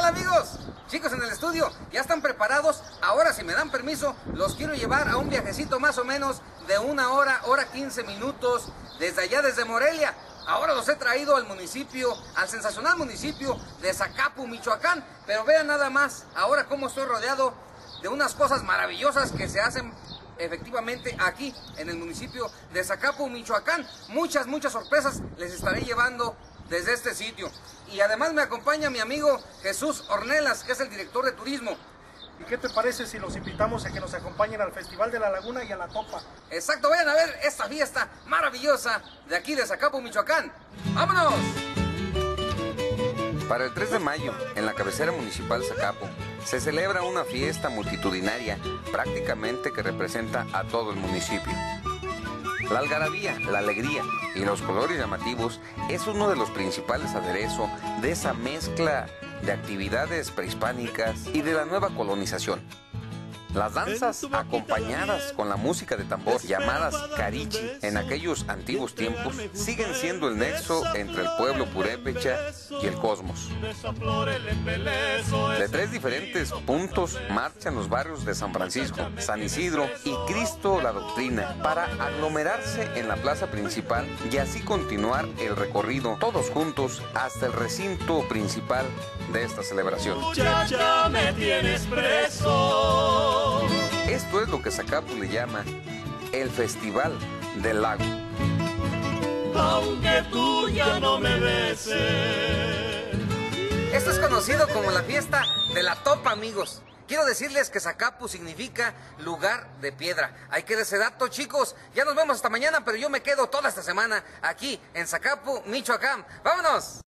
amigos? Chicos en el estudio, ¿ya están preparados? Ahora, si me dan permiso, los quiero llevar a un viajecito más o menos de 1 hora 15 minutos, desde allá, desde Morelia. Ahora los he traído al municipio, al sensacional municipio de Zacapu, Michoacán. Pero vean nada más, ahora cómo estoy rodeado de unas cosas maravillosas que se hacen efectivamente aquí en el municipio de Zacapu, Michoacán. Muchas sorpresas les estaré llevando desde este sitio. Y además me acompaña mi amigo Jesús Ornelas, que es el director de turismo. ¿Y qué te parece si los invitamos a que nos acompañen al Festival de la Laguna y a la Topa? Exacto, vayan a ver esta fiesta maravillosa de aquí de Zacapu, Michoacán. ¡Vámonos! Para el 3 de mayo, en la cabecera municipal Zacapu, se celebra una fiesta multitudinaria prácticamente que representa a todo el municipio. La algarabía, la alegría y los colores llamativos es uno de los principales aderezos de esa mezcla de actividades prehispánicas y de la nueva colonización. Las danzas acompañadas con la música de tambor llamadas carichi en aquellos antiguos tiempos siguen siendo el nexo entre el pueblo purépecha y el cosmos. De 3 diferentes puntos marchan los barrios de San Francisco, San Isidro y Cristo la Doctrina para aglomerarse en la plaza principal y así continuar el recorrido todos juntos hasta el recinto principal de esta celebración. Muchacha, me tienes preso. Esto es lo que Zacapu le llama el Festival del Lago. Aunque tú ya no me beses. Esto es conocido como la fiesta de la Topa, amigos. Quiero decirles que Zacapu significa lugar de piedra. Hay que dar ese dato, chicos. Ya nos vemos hasta mañana, pero yo me quedo toda esta semana aquí en Zacapu, Michoacán. ¡Vámonos!